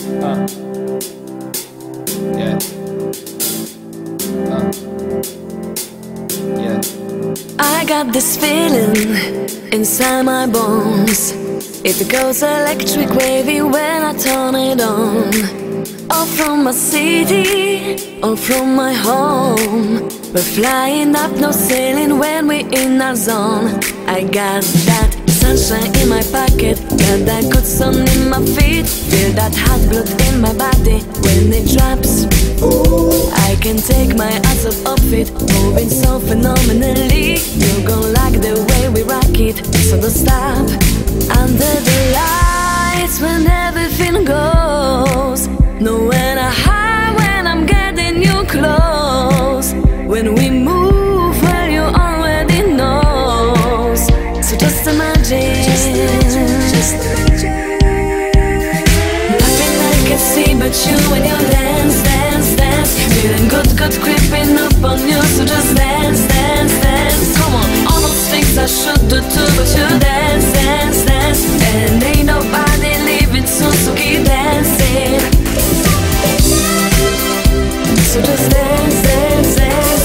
Uh, yeah. Yeah. I got this feeling inside my bones. It goes electric wavy when I turn it on. All from my city, all from my home. We're flying up, no sailing when we're in our zone. I got that sunshine in my pocket, got that good sun in my feet. Feel that hot blood in my body when it drops. Ooh, I can take my eyes off it, moving so phenomenally. You're gonna like the way we rock it, so don't stop. Under the lights when everything goes, nowhere to hide when I'm getting you close. When we move, well, you already know. So just imagine, nothing I can see but you when you dance, dance, dance. Feeling good, good creeping up on you. So just dance, dance, dance. Come on, all those things I should do too, but you dance, dance, dance. And ain't nobody leaving soon, so keep dancing. So just dance, dance, dance.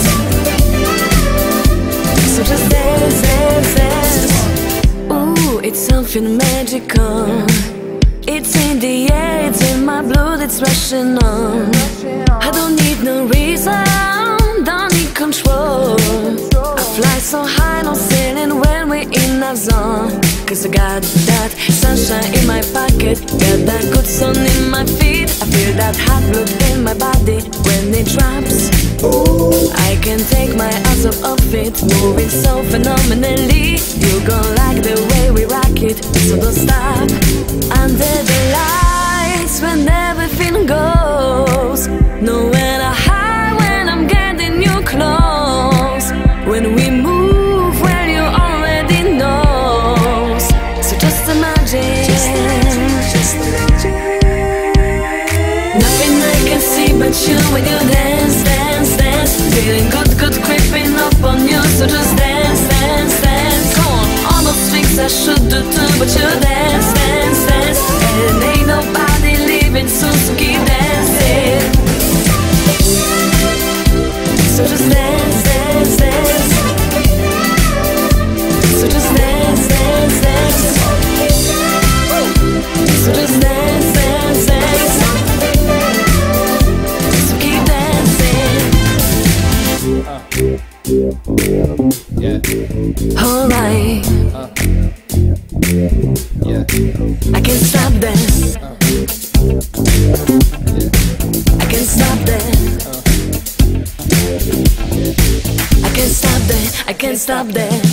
So just dance, dance, dance. Ooh, it's something magical. It's in the air, it's in my blood, it's rushing on. I don't need no reason, don't need control. I fly so high, no sailing when we're in our zone. Cause I got that sunshine in my pocket, got that good sun in my feet. I feel that hot blood in my body when it drops. Ooh, I can take my eyes off it, moving so phenomenally. You're gonna like the way we rock it, so don't stop. Under the lights when everything goes, nowhere to hide when I'm getting you close. When we move, well, you already know. So just imagine, nothing I can see but you when you dance, dance, dance. Feeling good, good creeping up on you. So just dance, dance, dance. Come on, all those things I should do too, but you dance, dance, dance. And ain't nobody leaving soon, so keep dancing. So just dance, dance, dance. So just dance, dance, dance. So just dance, dance, dance. So keep dancing. Yeah. Alright. Yeah. I can't stop that. I can't stop that. I can't stop that. I can't stop that.